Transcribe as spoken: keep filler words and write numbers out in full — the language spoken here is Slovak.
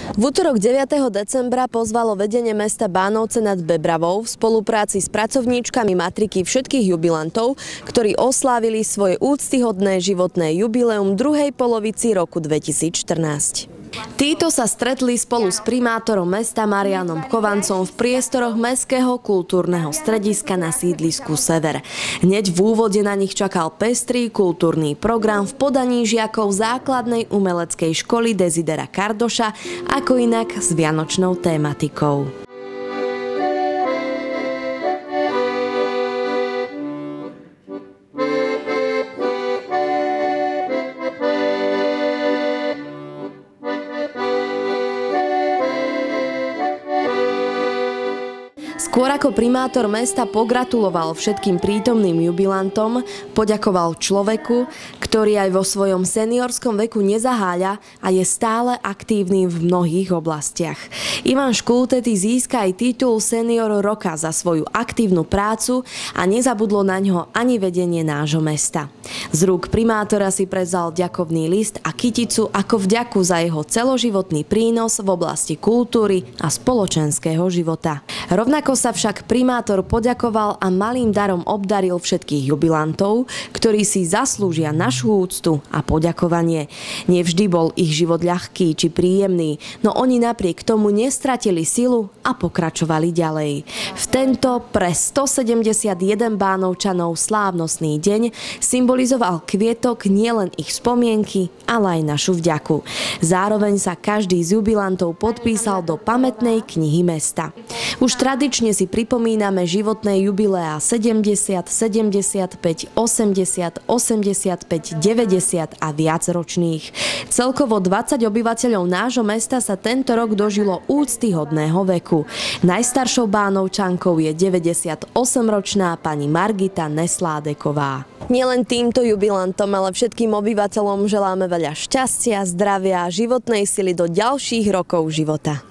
V útorok deviateho decembra pozvalo vedenie mesta Bánovce nad Bebravou v spolupráci s pracovníčkami matriky všetkých jubilantov, ktorí oslávili svoje úctyhodné životné jubileum druhej polovici roku dvetisícštrnásť. Títo sa stretli spolu s primátorom mesta Marianom Chovancom v priestoroch Mestského kultúrneho strediska na sídlisku Sever. Hneď v úvode na nich čakal pestrý kultúrny program v podaní žiakov základnej umeleckej školy Desidera Kardoša, ako inak s vianočnou tématikou. Skôr ako primátor mesta pogratuloval všetkým prítomným jubilantom, poďakoval človeku, ktorý aj vo svojom seniorskom veku nezaháľa a je stále aktívny v mnohých oblastiach. Ivan Škultety získa aj titul Senior roka za svoju aktívnu prácu a nezabudlo na ňo ani vedenie nášho mesta. Z rúk primátora si prevzal ďakovný list a kyticu ako vďaku za jeho celoživotný prínos v oblasti kultúry a spoločenského života. Rovnako sa však primátor poďakoval a malým darom obdaril všetkých jubilantov, ktorí si zaslúžia našu úctu a poďakovanie. Nevždy bol ich život ľahký či príjemný, no oni napriek tomu nestratili silu a pokračovali ďalej. V tento pre stosedemdesiatjeden Bánovčanov slávnostný deň symbolizoval kvietok nielen ich spomienky, ale aj našu vďaku. Zároveň sa každý z jubilantov podpísal do pamätnej knihy mesta. Už tradične si pripomíname životné jubileá sedemdesiat, sedemdesiatpäť, osemdesiat, osemdesiatpäť, deväťdesiat a viacročných. Celkovo dvadsať obyvateľov nášho mesta sa tento rok dožilo úctyhodného veku. Najstaršou Bánovčankou je deväťdesiatosemročná pani Margita Nesládeková. Nielen týmto jubilantom, ale všetkým obyvateľom želáme veľa šťastia, zdravia a životnej sily do ďalších rokov života.